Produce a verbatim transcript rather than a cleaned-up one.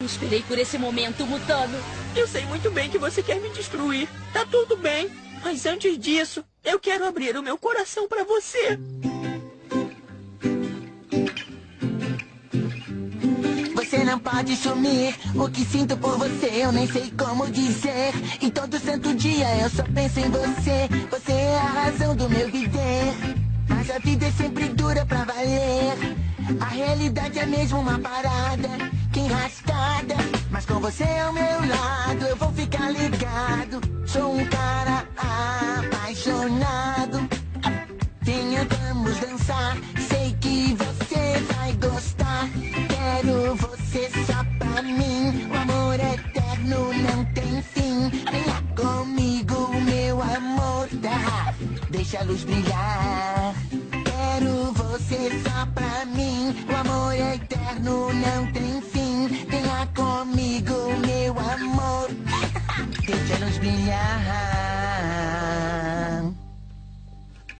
esperei por esse momento, Mutano. Eu sei muito bem que você quer me destruir. Tá tudo bem. Mas antes disso, eu quero abrir o meu coração pra você. Você não pode sumir. O que sinto por você eu nem sei como dizer. E todo santo dia eu só penso em você. Você é a razão do meu viver. Mas a vida é sempre dura pra valer. A realidade é mesmo uma parada, que enrascada. Mas com você ao meu lado eu vou ficar ligado. Sou um cara apaixonado. Venha, vamos dançar. Sei que você vai gostar. Quero você só pra mim. O amor eterno não tem fim. Venha comigo, meu amor. Tá? Deixa a luz brilhar. Quero você só pra mim. O amor eterno não tem fim. Venha comigo, meu amor. Deixa a luz brilhar.